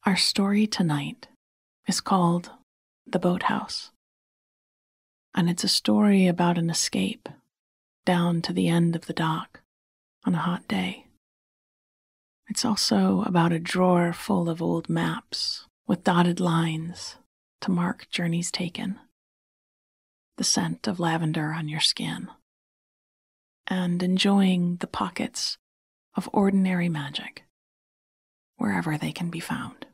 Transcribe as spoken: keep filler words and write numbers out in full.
Our story tonight is called The Boathouse, and it's a story about an escape down to the end of the dock on a hot day. It's also about a drawer full of old maps with dotted lines to mark journeys taken, the scent of lavender on your skin, and enjoying the pockets of ordinary magic wherever they can be found.